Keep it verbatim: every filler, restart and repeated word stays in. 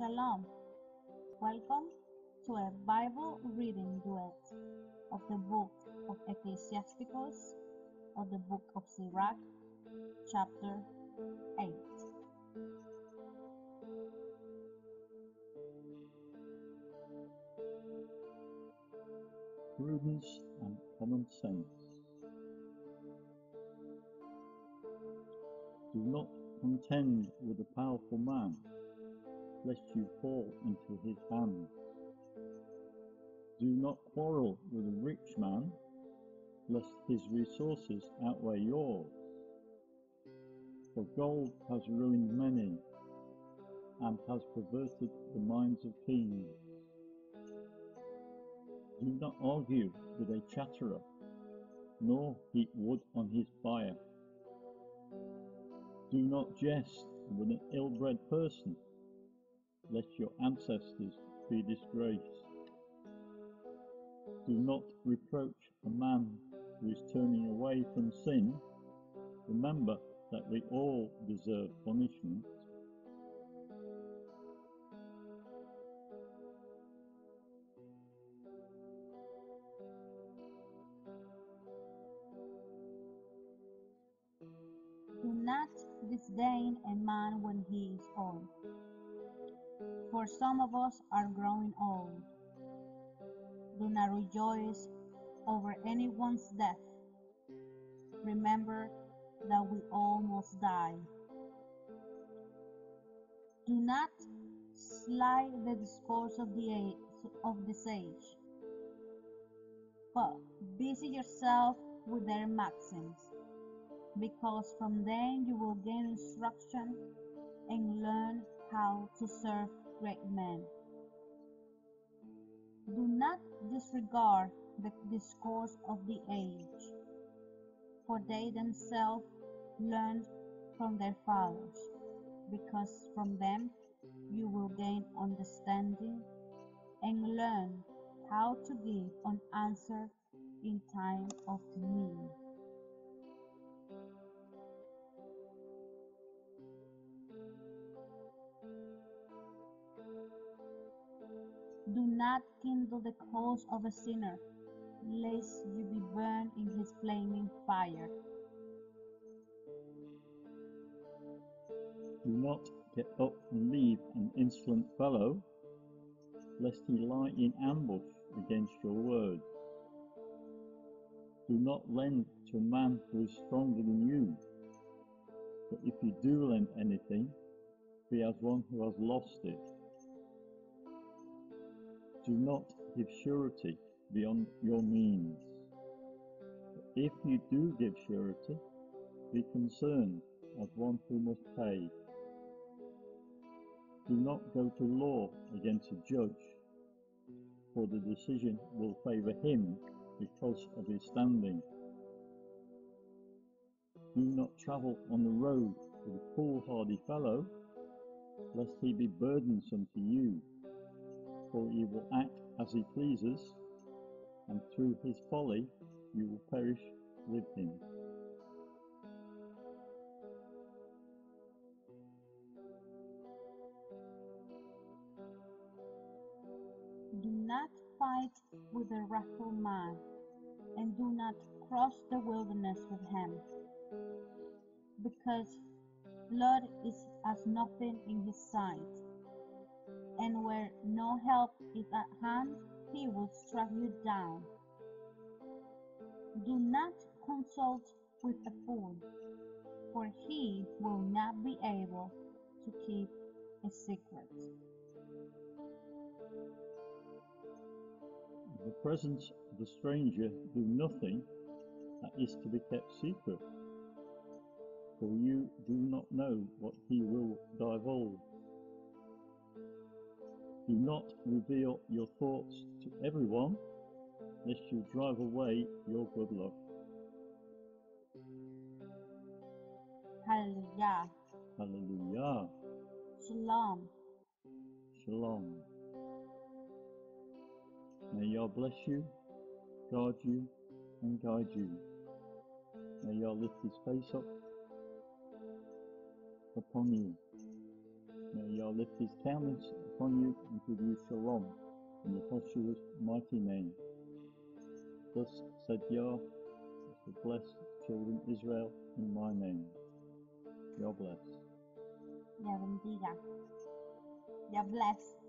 Shalom. Welcome to a Bible reading duet of the book of Ecclesiasticus of the book of Sirach, chapter eight. Prudence and common sense. Do not contend with a powerful man, lest you fall into his hands. Do not quarrel with a rich man, lest his resources outweigh yours. For gold has ruined many, and has perverted the minds of kings. Do not argue with a chatterer, nor heap wood on his fire. Do not jest with an ill-bred person, lest your ancestors be disgraced. Do not reproach a man who is turning away from sin. Remember that we all deserve punishment. Do not disdain a man when he is old, for some of us are growing old. Do not rejoice over anyone's death. Remember that we all must die. Do not slight the discourse of the age, of the sage, but busy yourself with their maxims, because from them you will gain instruction and learn how to serve great men. Do not disregard the discourse of the age, for they themselves learned from their fathers, because from them you will gain understanding and learn how to give an answer in time of need. Do not kindle the coals of a sinner, lest you be burned in his flaming fire. Do not get up and leave an insolent fellow, lest he lie in ambush against your words. Do not lend to a man who is stronger than you, but if you do lend anything, be as one who has lost it. Do not give surety beyond your means. But if you do give surety, be concerned as one who must pay. Do not go to law against a judge, for the decision will favour him because of his standing. Do not travel on the road with a foolhardy fellow, lest he be burdensome to you, for he will act as he pleases, and through his folly you will perish with him. Do not fight with a wrathful man, and do not cross the wilderness with him, because blood is as nothing in his sight, and where no help is at hand, he will strike you down. Do not consult with a fool, for he will not be able to keep a secret. In the presence of a stranger do nothing that is to be kept secret, for you do not know what he will divulge. Do not reveal your thoughts to everyone, lest you drive away your good luck. Hallelujah. Hallelujah. Shalom. Shalom. May Yah bless you, guard you, and guide you. May Yah lift his face up upon you May Yah lift his countenance upon you and give you shalom in Yahushua's mighty name. Thus said Yah, to bless children Israel in my name. Yah bless. Yah bendiga. Yah bless.